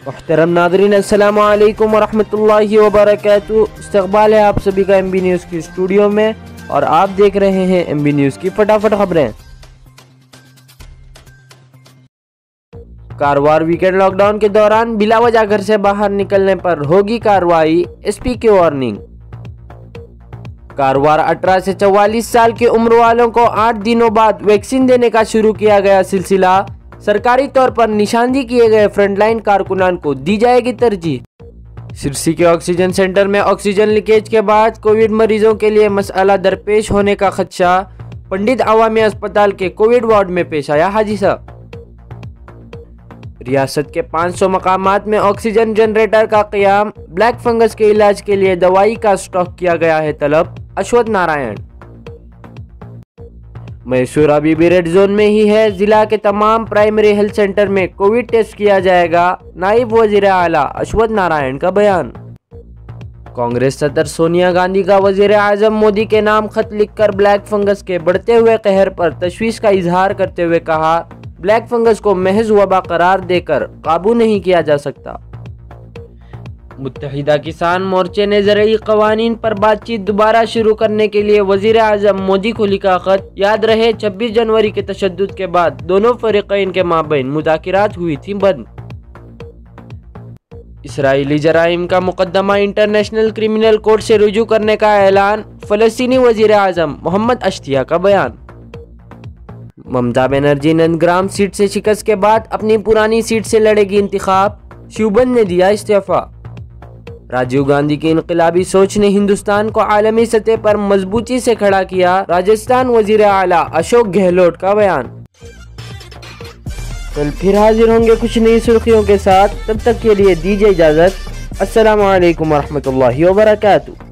محترم ناظرین، السلام علیکم ورحمۃ اللہ وبرکاتہ۔ استقبال ہے آپ سبھی کا ایم بی نیوز کی اسٹوڈیو میں، اور آپ دیکھ رہے ہیں ایم بی نیوز کی فٹافٹ خبریں۔ کاروار ویکینڈ لاک ڈاؤن کے دوران بلا وجہ گھر سے باہر نکلنے پر ہوگی کارروائی، ایس پی کی وارننگ۔ کاروار 18 سے 44 سال کی عمر والوں کو 8 دنوں بعد ویکسین دینے کا شروع کیا گیا سلسلہ۔ سرکاری طور پر نشاندہی کیے گئے فرنٹ لائن کارکنان کو دی جائے گی ترجیح۔ سرسی کے آکسیجن سینٹر میں آکسیجن لیکیج کے بعد کووڈ مریضوں کے لیے مسئلہ درپیش ہونے کا خدشہ۔ پنڈت عوامی اسپتال کے کووڈ وارڈ میں پیش آیا حادثہ۔ ریاست کے 500 مقامات میں آکسیجن جنریٹر کا قیام۔ بلیک فنگس کے علاج کے لیے دوائی کا اسٹاک کیا گیا ہے طلب۔ اشوت نارائن۔ میسور ابھی بھی ریڈ زون میں ہی ہے، ضلع کے تمام پرائمری ہیلتھ سینٹر میں کووڈ ٹیسٹ کیا جائے گا۔ نائب وزیر اعلیٰ اشوت نارائن کا بیان۔ کانگریس صدر سونیا گاندھی کا وزیر اعظم مودی کے نام خط لکھ کر بلیک فنگس کے بڑھتے ہوئے قہر پر تشویش کا اظہار کرتے ہوئے کہا، بلیک فنگس کو محض وبا قرار دے کر قابو نہیں کیا جا سکتا۔ متحدہ کسان مورچے نے زرعی قوانین پر بات چیت دوبارہ شروع کرنے کے لیے وزیر اعظم مودی کو لکھا خط۔ یاد رہے 26 جنوری کے تشدد کے بعد دونوں فریقین کے مابین مذاکرات ہوئی تھیں بند۔ اسرائیلی جرائم کا مقدمہ انٹرنیشنل کرمنل کورٹ سے رجوع کرنے کا اعلان۔ فلسطینی وزیر اعظم محمد اشتیاہ کا بیان۔ ممتا بنرجی نندگرام سیٹ سے شکست کے بعد اپنی پرانی سیٹ سے لڑے گی انتخاب۔ شیوبند نے دیا استعفیٰ۔ راجیو گاندھی کی انقلابی سوچ نے ہندوستان کو عالمی سطح پر مضبوطی سے کھڑا کیا۔ راجستھان وزیر اعلیٰ اشوک گہلوٹ کا بیان۔ کل پھر حاضر ہوں گے کچھ نئی سرخیوں کے ساتھ، تب تک کے لیے دیجیے اجازت۔ السلام علیکم ورحمۃ اللہ وبرکاتہ۔